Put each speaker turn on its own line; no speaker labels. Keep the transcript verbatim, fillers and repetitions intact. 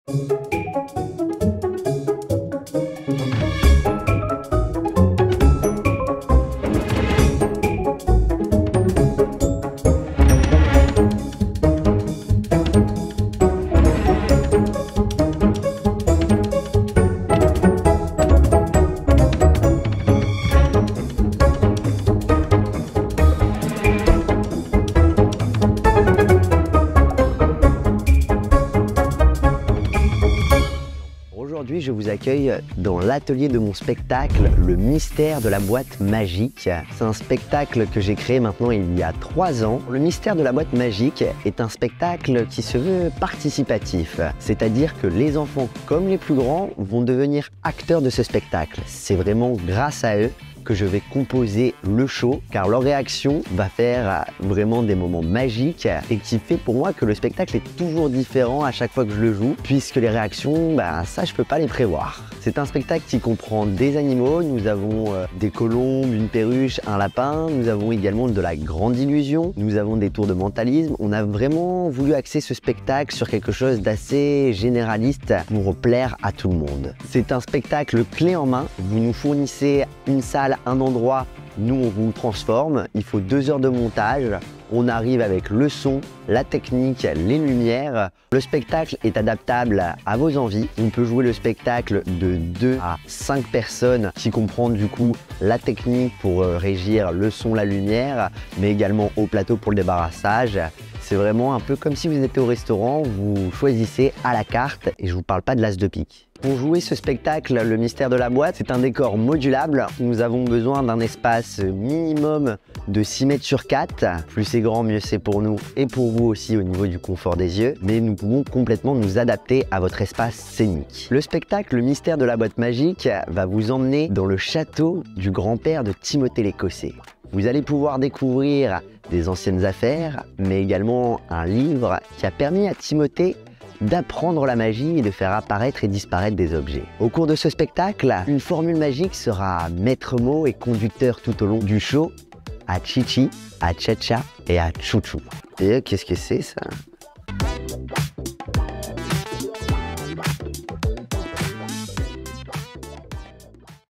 Aujourd'hui, je vous accueille dans l'atelier de mon spectacle, Le Mystère de la Boîte Magique. C'est un spectacle que j'ai créé maintenant il y a trois ans. Le Mystère de la Boîte Magique est un spectacle qui se veut participatif, c'est-à-dire que les enfants comme les plus grands vont devenir acteurs de ce spectacle. C'est vraiment grâce à eux que je vais composer le show, car leur réaction va faire vraiment des moments magiques et qui fait pour moi que le spectacle est toujours différent à chaque fois que je le joue, puisque les réactions, bah, ça je peux pas les prévoir. C'est un spectacle qui comprend des animaux, nous avons euh, des colombes, une perruche, un lapin, nous avons également de la grande illusion, nous avons des tours de mentalisme. On a vraiment voulu axer ce spectacle sur quelque chose d'assez généraliste pour plaire à tout le monde. C'est un spectacle clé en main, vous nous fournissez une salle, un endroit, nous on vous transforme, il faut deux heures de montage, on arrive avec le son, la technique, les lumières. Le spectacle est adaptable à vos envies, on peut jouer le spectacle de deux à cinq personnes qui comprend du coup la technique pour régir le son, la lumière, mais également au plateau pour le débarrassage. C'est vraiment un peu comme si vous étiez au restaurant, vous choisissez à la carte et je vous parle pas de l'as de pique. Pour jouer ce spectacle, Le Mystère de la Boîte, c'est un décor modulable. Nous avons besoin d'un espace minimum de six mètres sur quatre. Plus c'est grand, mieux c'est pour nous et pour vous aussi au niveau du confort des yeux. Mais nous pouvons complètement nous adapter à votre espace scénique. Le spectacle Le Mystère de la Boîte Magique va vous emmener dans le château du grand-père de Timothée l'Écossais. Vous allez pouvoir découvrir des anciennes affaires, mais également un livre qui a permis à Timothée d'apprendre la magie et de faire apparaître et disparaître des objets. Au cours de ce spectacle, une formule magique sera maître mot et conducteur tout au long du show à Chichi, à Tcha-Tcha et à Chouchou. Et qu'est-ce que c'est ça ?